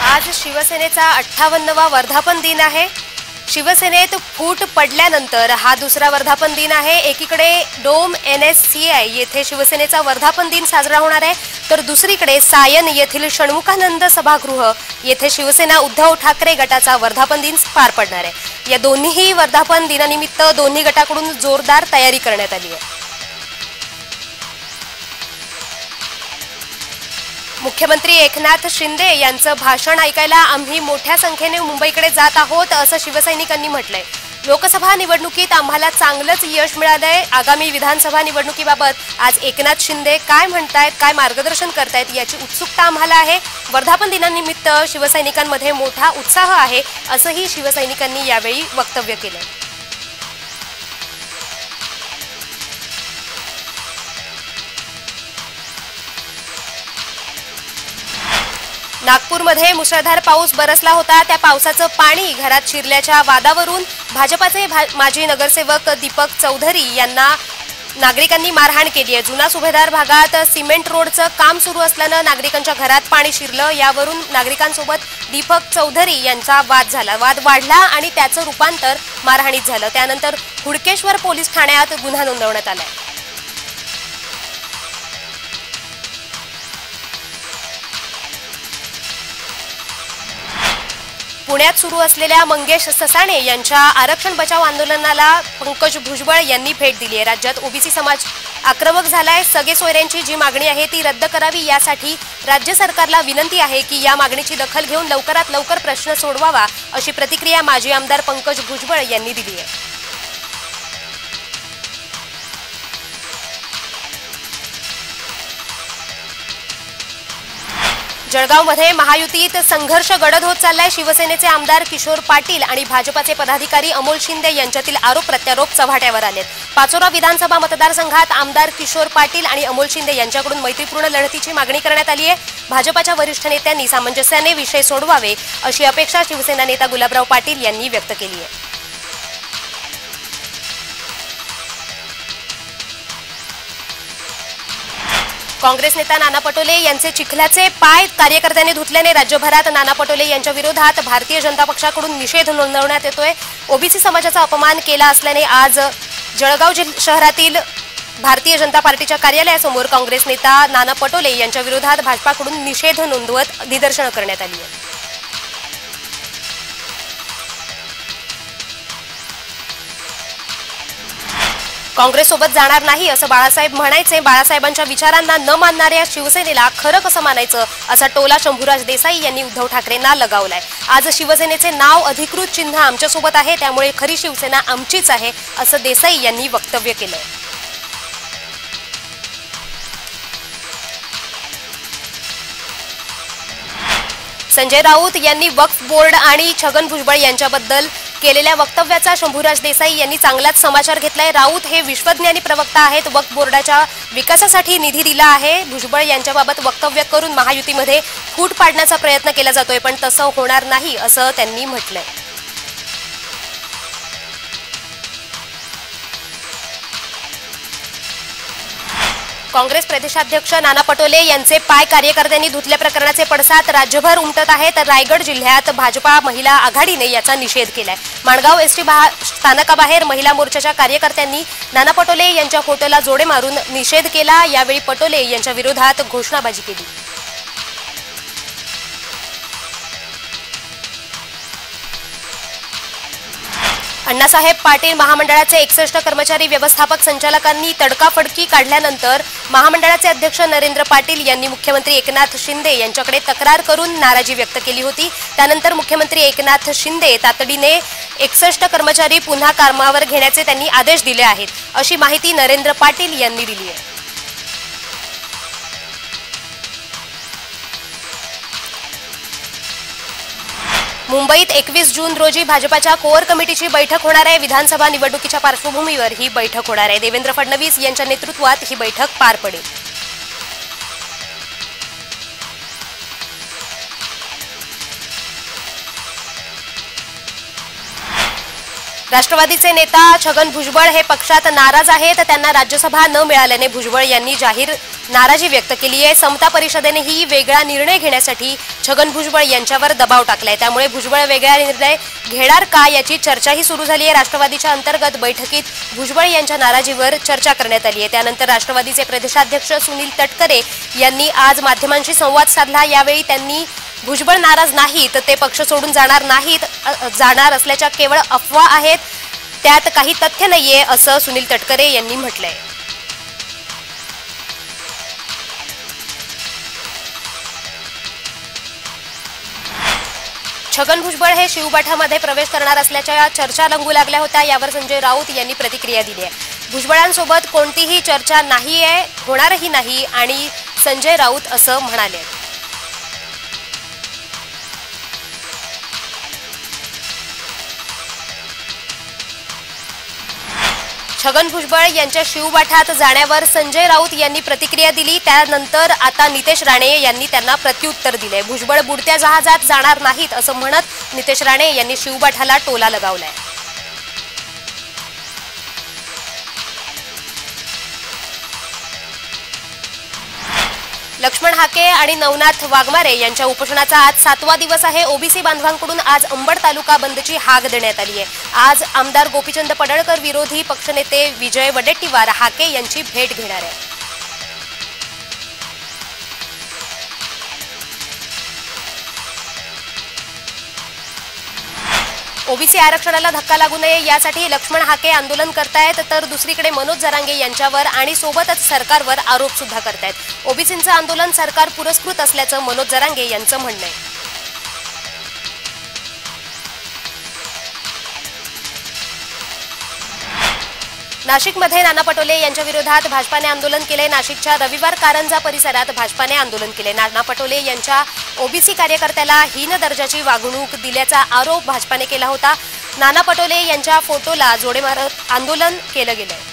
आज शिवसेनेचा 58वा वर्धापन दिन आहे। शिवसेनेत फूट पडल्यानंतर हा दुसरा वर्धापन दिन आहे। एकीकडे डोम NSCI येथे शिवसेनेचा वर्धापन दिन साजरा होणार आहे, तर दुसरीकडे सायन येथील षण्मुखानंद सभागृह येथे शिवसेना उद्धव ठाकरे गटाचा वर्धापन दिन पार पडणार आहे। या दोन्ही वर्धापन दिनानिमित्त दोन्ही गटाकडून जोरदार तयारी करण्यात आली आहे। मुख्यमंत्री एकनाथ शिंदे यांचं भाषण ऐकायला आम्ही मोठ्या संख्येने मुंबईकडे जात आहोत असं शिवसैनिकांनी म्हटलंय। लोकसभा निवडणुकीत आम्हाला चांगलंच यश मिळालंय। आगामी विधानसभा निवडणुकीबाबत आज एकनाथ शिंदे काय म्हणतायत, काय मार्गदर्शन करतायत याची उत्सुकता आम्हाला आहे। वर्धापन दिनानिमित्त शिवसैनिकांमध्ये मोठा उत्साह आहे असंही शिवसैनिकांनी यावेळी वक्तव्य केलं। नागपूरमध्ये मुसळधार पाऊस बरसला होता। त्या पावसाचं पाणी घरात शिरल्याच्या वादावरून भाजपाचे माजी नगरसेवक दीपक चौधरी यांना नागरिकांनी मारहाण केली आहे। जुना सुभेदार भागात सिमेंट रोडचं काम सुरू असल्यानं नागरिकांच्या घरात पाणी शिरलं। यावरून नागरिकांसोबत दीपक चौधरी यांचा वाद झाला। वाद वाढला आणि त्याचं रूपांतर मारहाणीत झालं। त्यानंतर हुडकेश्वर पोलीस ठाण्यात गुन्हा नोंदवण्यात आलाय। पुण्यात सुरू असलेल्या मंगेश ससाणे यांच्या आरक्षण बचाव आंदोलनाला पंकज भुजबळ यांनी भेट दिली आहे। राज्यात ओबीसी समाज आक्रमक झालाय। सगळे सोयऱ्यांची जी मागणी आहे ती रद्द करावी, यासाठी राज्य सरकारला विनंती आहे की या मागणीची दखल घेऊन लवकरात लवकर प्रश्न सोडवावा, अशी प्रतिक्रिया माजी आमदार पंकज भुजबळ यांनी दिली आहे। जळगावमध्ये महायुतीत संघर्ष गडद होत चाललाय। शिवसेनेचे आमदार किशोर पाटील आणि भाजपाचे पदाधिकारी अमोल शिंदे यांच्यातील आरोप प्रत्यारोप चव्हाट्यावर आलेत। पाचोरा विधानसभा मतदारसंघात आमदार किशोर पाटील आणि अमोल शिंदे यांच्याकडून मैत्रीपूर्ण लढतीची मागणी करण्यात आली आहे। भाजपाच्या वरिष्ठ नेत्यांनी सामंजस्याने विषय सोडवावे अशी अपेक्षा शिवसेना नेता गुलाबराव पाटील यांनी व्यक्त केली आहे। काँग्रेस नेता नाना पटोले यांचे चिखल्याचे पाय कार्यकर्त्यांनी धुतल्याने राज्यभरात नाना पटोले यांच्या विरोधात भारतीय जनता पक्षाकडून निषेध नोंदवण्यात येतोय। ओबीसी समाजाचा अपमान केला असल्याने आज जळगाव शहरातील भारतीय जनता पार्टीच्या कार्यालयासमोर काँग्रेस नेता नाना पटोले यांच्या विरोधात भाजपाकडून निषेध नोंदवत निदर्शनं करण्यात आली आहेत। काँग्रेससोबत जाणार नाही असं बाळासाहेब म्हणायचे। बाळासाहेबांच्या विचारांना न मानणाऱ्या शिवसेनेला खरं कसं मानायचं, असा टोला शंभूराज देसाई यांनी उद्धव ठाकरेंना लगावलाय। आज शिवसेनेचे नाव अधिकृत चिन्ह आमच्यासोबत आहे, त्यामुळे खरी शिवसेना आमचीच आहे, असं देसाई यांनी वक्तव्य केलंय। संजय राऊत यांनी वक्फ बोर्ड आणि छगन भुजबळ यांच्याबद्दल केलेल्या वक्तव्याचा शंभूराज देसाई यांनी चांगलाच समाचार घेतलाय। राऊत हे विश्वज्ञानी प्रवक्ता आहेत। वक्फ बोर्डाच्या विकासासाठी निधी दिला आहे। भुजबळ यांच्याबाबत वक्तव्य करून महायुतीमध्ये फूट पाडण्याचा प्रयत्न केला जातोय, पण तसं होणार नाही असं त्यांनी म्हटलंय। काँग्रेस प्रदेशाध्यक्ष नाना पटोले यांचे पाय कार्यकर्त्यांनी धुतल्या प्रकरणाचे पडसाद राज्यभर उमटत आहेत। रायगड जिल्ह्यात भाजपा महिला आघाडीने याचा निषेध केलाय। माणगाव एसटी स्थानकाबाहेर महिला मोर्चाच्या कार्यकर्त्यांनी नाना पटोले यांच्या फोटोला जोडे मारून निषेध केला। यावेळी पटोले यांच्या विरोधात घोषणाबाजी केली। अण्णासाहेब पाटील महामंडळाचे 61 कर्मचारी व्यवस्थापक संचालकांनी तडकाफडकी काढल्यानंतर महामंडळाचे अध्यक्ष नरेंद्र पाटील यांनी मुख्यमंत्री एकनाथ शिंदे यांच्याकडे तक्रार करून नाराजी व्यक्त केली होती। त्यानंतर मुख्यमंत्री एकनाथ शिंदे तातडीने 61 कर्मचारी पुन्हा कामावर घेण्याचे त्यांनी आदेश दिले आहेत, अशी माहिती नरेंद्र पाटील यांनी दिली आहे। मुंबईत 21 जून रोजी भाजपाच्या कोअर कमिटीची बैठक होणार आहे। विधानसभा निवडणुकीच्या पार्श्वभूमीवर ही बैठक होणार आहे। देवेंद्र फडणवीस यांच्या नेतृत्वात ही बैठक पार पडेल। राष्ट्रवादीचे नेता छगन भुजबळ हे पक्षात नाराज आहेत। त्यांना राज्यसभा न मिळाल्याने भुजबळ यांनी जाहीर नाराजी व्यक्त केली आहे। समता परिषदेनेही वेगळा निर्णय घेण्यासाठी छगन भुजबळ यांच्यावर दबाव टाकलाय। त्यामुळे भुजबळ वेगळा निर्णय घेणार का याची चर्चाही सुरू झाली आहे। राष्ट्रवादीच्या अंतर्गत बैठकीत भुजबळ यांच्या नाराजीवर चर्चा करण्यात आली आहे। त्यानंतर राष्ट्रवादीचे प्रदेशाध्यक्ष सुनील तटकरे यांनी आज माध्यमांशी संवाद साधला। यावेळी त्यांनी भुजबळ नाराज नाहीत, ते पक्ष सोडून जाणार असल्याच्या केवळ अफवा आहेत, त्यात काही तथ्य नाहीये असं सुनील तटकरे यांनी म्हटलंय। छगन भुजबळ हे शिवबाठामध्ये प्रवेश करणार असल्याच्या चर्चा रंगू लागल्या होत्या। यावर संजय राऊत यांनी प्रतिक्रिया दिली आहे। भुजबळांसोबत कोणतीही चर्चा नाहीये, होणारही नाही आणि संजय राऊत असं म्हणाले। छगन भुजबळ यांच्या शिवबाठात जाण्यावर संजय राऊत यांनी प्रतिक्रिया दिली। त्यानंतर आता नितेश राणे यांनी त्यांना प्रत्युत्तर दिले। भुजबळ बुडत्या जहाजात जाणार नाहीत असं म्हणत नितेश राणे यांनी शिवबाठाला टोला लगावलाय। लक्ष्मण हाके आणि नवनाथ वाघमारे यांच्या उपोषणाचा आज 7वा दिवस आहे। ओबीसी बांधवांकडून आज अंबड तालुका बंदची हाक देण्यात आली आहे। आज आमदार गोपीचंद पडळकर विरोधी पक्षनेते विजय वडेट्टीवार हाके यांची भेट घेणार आहे। ओबीसी आरक्षणाला धक्का लागू नये यासाठी लक्ष्मण हाके आंदोलन करतायत, तर दुसरीकडे मनोज जरांगे यांच्यावर आणि सोबतच सरकारवर आरोप सुद्धा करतायत। ओबीसींचं आंदोलन सरकार पुरस्कृत असल्याचं मनोज जरांगे यांचं म्हणणं आहे। नाशिकमध्ये नाना पटोले यांच्या विरोधात भाजपाने आंदोलन केले। नाशिकच्या रविवार कारंजा परिसरात भाजपाने आंदोलन केले। नाना पटोले यांच्या ओबीसी कार्यकर्त्याला हीन दर्जाची वागणूक दिल्याचा आरोप भाजपाने केला होता। नाना पटोले यांच्या फोटोला जोडे मारत आंदोलन केलं गेलंय।